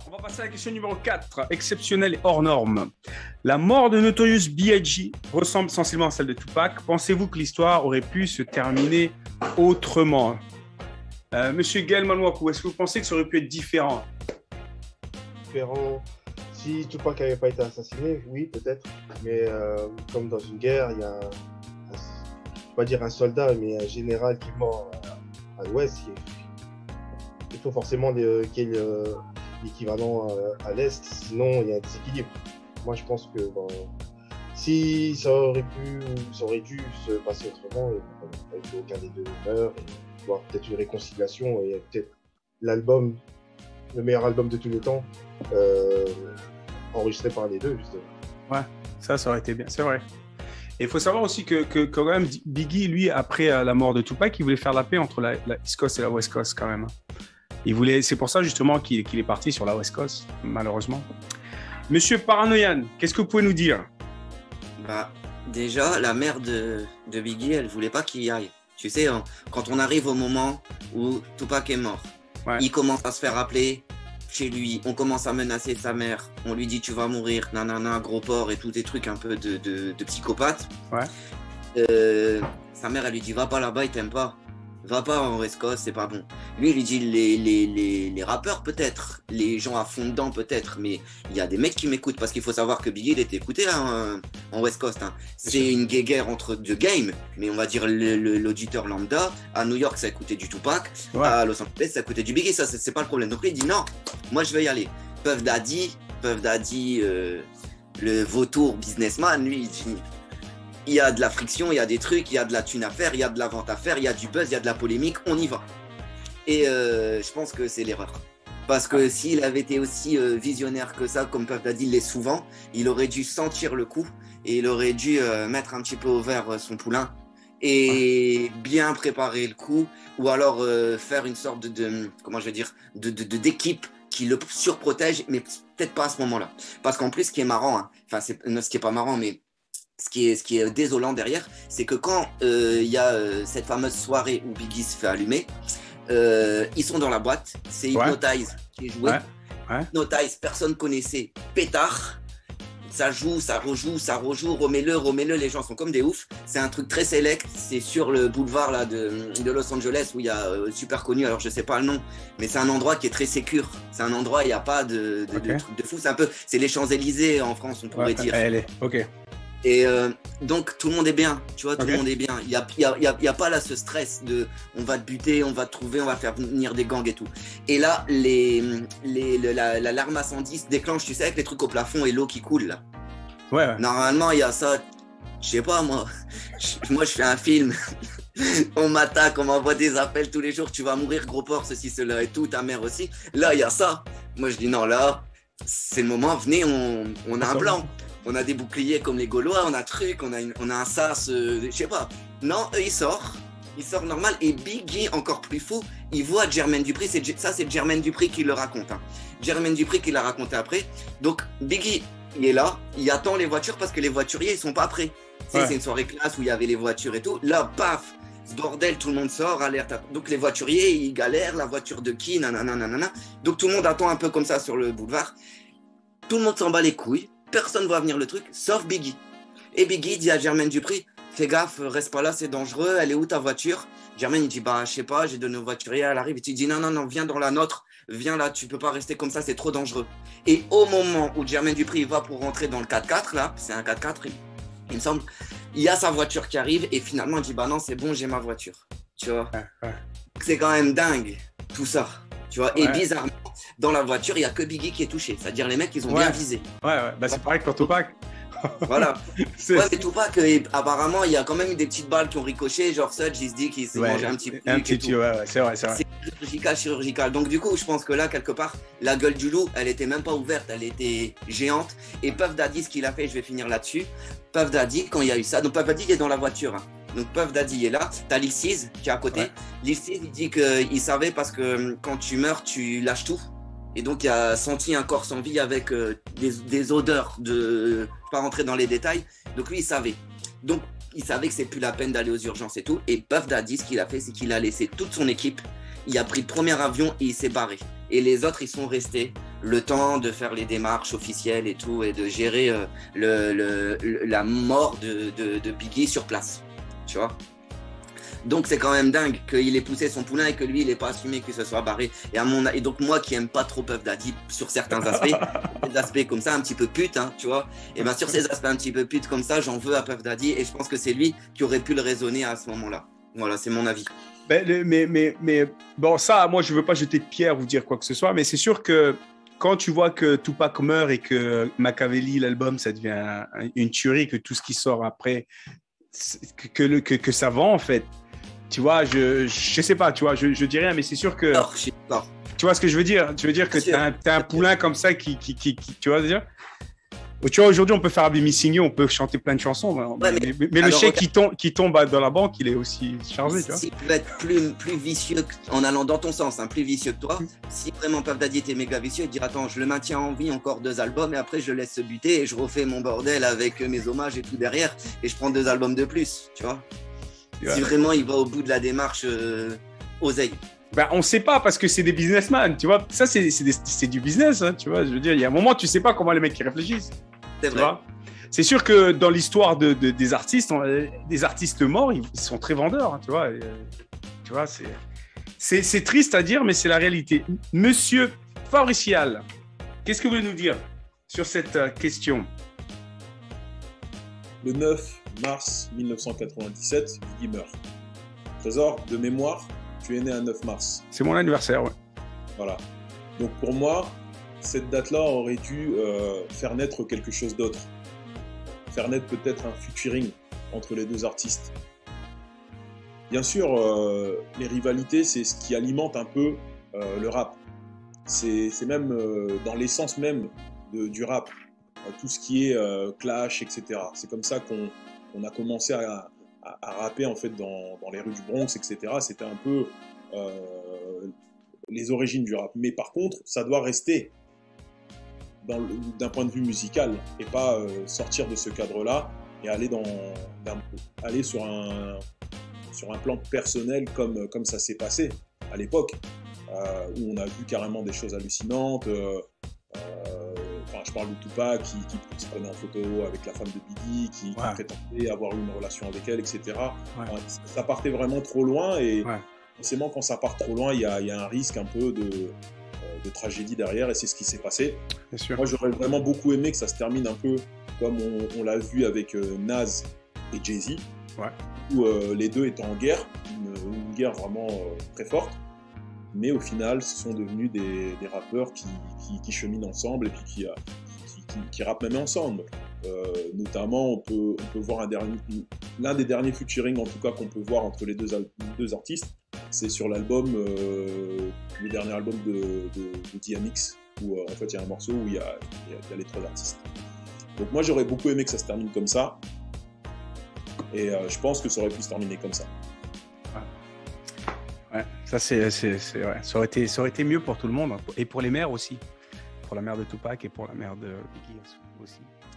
On va passer à la question numéro 4, exceptionnelle et hors norme. La mort de Notorious B.I.G. ressemble sensiblement à celle de Tupac. Pensez-vous que l'histoire aurait pu se terminer autrement? Monsieur Gaël Manouakou, est-ce que vous pensez que ça aurait pu être différent? Différent. Si Tupac n'avait pas été assassiné, oui, peut-être. Mais comme dans une guerre, il y a je ne vais pas dire un soldat, mais un général qui meurt à l'ouest. Il faut forcément qu'il y ait l'équivalent à l'est, sinon il y a un déséquilibre. Moi, je pense que si ça aurait pu ou ça aurait dû se passer autrement, et aucun des deux meurt, et voir peut-être une réconciliation et peut-être l'album, le meilleur album de tous les temps, enregistré par les deux, justement. Ouais, ça aurait été bien, c'est vrai. Et il faut savoir aussi que quand même, Biggie, lui, après la mort de Tupac, il voulait faire la paix entre la East Coast et la West Coast, quand même. C'est pour ça, justement, qu'il est parti sur la West Coast, malheureusement. Monsieur Paranoian, qu'est-ce que vous pouvez nous dire? Déjà, la mère de Biggie, elle voulait pas qu'il y aille. Tu sais, quand on arrive au moment où Tupac est mort, ouais. Il commence à se faire appeler chez lui, on commence à menacer sa mère, on lui dit tu vas mourir, nanana, gros porc et tous des trucs un peu de psychopathe. Ouais. Sa mère, elle lui dit va pas là-bas, il t'aime pas. Va pas en West Coast, c'est pas bon. Lui, il lui dit les rappeurs peut-être, les gens à fond dedans peut-être, mais il y a des mecs qui m'écoutent parce qu'il faut savoir que Biggie, il était écouté là, en West Coast. Hein. C'est une guéguerre entre deux games, mais on va dire l'auditeur lambda. À New York, ça écoutait du Tupac. Ouais. À Los Angeles, ça écoutait du Biggie. Ça, c'est pas le problème. Donc lui, il dit non, moi je vais y aller. Puff Daddy, le vautour businessman, lui, il dit il y a de la friction, il y a des trucs, il y a de la thune à faire, il y a de la vente à faire, il y a du buzz, il y a de la polémique, on y va. Et je pense que c'est l'erreur. Parce que s'il avait été aussi visionnaire que ça, comme Puff Daddy l'est souvent, il aurait dû sentir le coup et il aurait dû mettre un petit peu au vert son poulain et bien préparer le coup, ou alors faire une sorte d'équipe qui le surprotège, mais peut-être pas à ce moment-là. Parce qu'en plus, ce qui est marrant, ce qui est pas marrant, mais ce qui est désolant derrière, c'est que quand il y a cette fameuse soirée où Biggie se fait allumer, ils sont dans la boîte, c'est Hypnotize qui est joué. Ouais. Hypnotize, personne connaissait. Pétard, ça joue, ça rejoue, remets-le, les gens sont comme des oufs. C'est un truc très select, c'est sur le boulevard là, de Los Angeles où il y a super connu, alors je sais pas le nom, mais c'est un endroit qui est très sécure. C'est un endroit, il n'y a pas de truc de fou. C'est les Champs-Élysées en France, on pourrait dire. Ok. Et donc tout le monde est bien, tu vois, tout le monde est bien. Il y a pas là ce stress de on va te buter, on va te trouver, on va faire venir des gangs et tout. Et là, l'alarme incendie se déclenche, tu sais, avec les trucs au plafond et l'eau qui coule là. Ouais. Normalement, il y a ça, je sais pas moi. Moi, je fais un film. On m'attaque, on m'envoie des appels tous les jours, tu vas mourir, gros porc, ceci, cela et tout, ta mère aussi. Là, il y a ça. Moi, je dis non, là, c'est le moment, venez, on a un plan. On a des boucliers comme les Gaulois, on a on a un sas, je sais pas. Non, eux, il sort normal. Et Biggie, encore plus fou, il voit Jermaine Dupri, c'est Jermaine Dupri qui le raconte. Hein. Jermaine Dupri qui l'a raconté après. Donc, Biggie, il est là, il attend les voitures parce que les voituriers, ils sont pas prêts. Ouais. C'est une soirée classe où il y avait les voitures et tout. Là, paf, ce bordel, tout le monde sort, alerte. Donc, les voituriers, ils galèrent, la voiture de qui, nanana. Donc, tout le monde attend un peu comme ça sur le boulevard. Tout le monde s'en bat les couilles. Personne ne voit venir le truc, sauf Biggie. Et Biggie dit à Jermaine Dupri, fais gaffe, reste pas là, c'est dangereux, elle est où ta voiture? Jermaine, il dit, je sais pas, j'ai donné aux voituriers, elle arrive. Et tu dis, non, viens dans la nôtre, viens là, tu peux pas rester comme ça, c'est trop dangereux. Et au moment où Jermaine Dupri va pour rentrer dans le 4x4, là, c'est un 4x4, il me semble, il y a sa voiture qui arrive, et finalement, il dit, non, c'est bon, j'ai ma voiture. Tu vois? Ouais. C'est quand même dingue, tout ça. Tu vois? Et bizarrement, dans la voiture, il n'y a que Biggie qui est touché. C'est-à-dire les mecs, ils ont bien visé. Ouais. C'est pareil pour Tupac. Voilà. Mais Tupac, apparemment, il y a quand même eu des petites balles qui ont ricoché. Genre Sudge, il se dit qu'il s'est mangé un petit peu. C'est vrai. C'est chirurgical. Donc du coup, je pense que là, quelque part, la gueule du loup, elle était même pas ouverte. Elle était géante. Et Puff Daddy, ce qu'il a fait, je vais finir là-dessus. Puff Daddy, quand il y a eu ça, donc Puff Daddy, il est dans la voiture. Hein. Donc Puff Daddy est là, t'as Lil Cease qui est à côté. Lil Cease, il dit qu'il savait parce que quand tu meurs, tu lâches tout. Et donc il a senti un corps sans vie avec des odeurs de... Pas rentrer dans les détails. Donc lui, il savait. Donc il savait que c'est plus la peine d'aller aux urgences et tout. Et Puff Daddy, ce qu'il a fait, c'est qu'il a laissé toute son équipe. Il a pris le premier avion et il s'est barré. Et les autres, ils sont restés le temps de faire les démarches officielles et tout, et de gérer la mort de Biggie sur place, tu vois. Donc c'est quand même dingue qu'il ait poussé son poulain et que lui il n'ait pas assumé que ce soit barré. Et donc moi qui aime pas trop Puff Daddy sur certains aspects, des aspects comme ça un petit peu pute, hein, tu vois. Et bien sur ces aspects un petit peu pute comme ça, j'en veux à Puff Daddy et je pense que c'est lui qui aurait pu le raisonner à ce moment-là. Voilà, c'est mon avis. Mais bon, ça, moi je veux pas jeter de pierre ou dire quoi que ce soit, mais c'est sûr que quand tu vois que Tupac meurt et que Machiavelli, l'album, ça devient une tuerie, que tout ce qui sort après, que ça vend en fait. Tu vois, je sais pas, tu vois, je dis rien, mais c'est sûr que... Non. Tu vois ce que je veux dire? Je veux dire que t'as un poulain comme ça qui tu vois, dire. Tu vois, aujourd'hui, on peut faire Be Missing You, on peut chanter plein de chansons, mais le chèque qui tombe dans la banque, il est aussi chargé, tu vois. S'il peut être plus vicieux, en allant dans ton sens, hein, plus vicieux que toi, si vraiment Puff Daddy était méga vicieux, il dirait attends, je le maintiens en vie encore 2 albums et après je le laisse se buter et je refais mon bordel avec mes hommages et tout derrière et je prends 2 albums de plus, tu vois. Ouais. Si vraiment il va au bout de la démarche oseille. Ben, on ne sait pas parce que c'est des businessmen, tu vois. Ça, c'est du business, hein, tu vois. Je veux dire, il y a un moment, tu ne sais pas comment les mecs réfléchissent. C'est vrai. C'est sûr que dans l'histoire des artistes, des artistes morts, ils sont très vendeurs, hein, tu vois. Et, tu vois, c'est triste à dire, mais c'est la réalité. Monsieur Fabricial, qu'est-ce que vous voulez nous dire sur cette question? Le 9 mars 1997, Biggie meurt. Trésor, de mémoire, tu es né un 9 mars. C'est mon anniversaire, ouais. Voilà. Donc pour moi, cette date-là aurait dû faire naître quelque chose d'autre. Faire naître peut-être un featuring entre les 2 artistes. Bien sûr, les rivalités, c'est ce qui alimente un peu le rap. C'est même dans l'essence même du rap. Tout ce qui est clash, etc. C'est comme ça qu'on a commencé à rapper en fait dans les rues du Bronx, etc. C'était un peu les origines du rap. Mais par contre, ça doit rester d'un point de vue musical et pas sortir de ce cadre-là et aller aller sur un plan personnel comme ça s'est passé à l'époque, où on a vu carrément des choses hallucinantes. Je parle de Tupac qui se prenait en photo avec la femme de Biggie, qui prétendait avoir eu une relation avec elle, etc. Ouais. Ça partait vraiment trop loin et forcément quand ça part trop loin, il y a un risque un peu de tragédie derrière et c'est ce qui s'est passé. Moi j'aurais vraiment beaucoup aimé que ça se termine un peu comme on l'a vu avec Nas et Jay-Z, où les deux étaient en guerre, une guerre vraiment très forte. Mais au final, ce sont devenus des rappeurs qui cheminent ensemble et puis qui rappent même ensemble. Notamment, on peut voir l'un des derniers featuring, en tout cas, qu'on peut voir entre les deux artistes. C'est sur l'album, le dernier album de DMX, où en fait, il y a un morceau où il y a les 3 artistes. Donc moi, j'aurais beaucoup aimé que ça se termine comme ça. Et je pense que ça aurait pu se terminer comme ça. Ouais, ça ouais. Ça aurait été mieux pour tout le monde, hein, et pour les mères aussi, pour la mère de Tupac et pour la mère de Biggie aussi.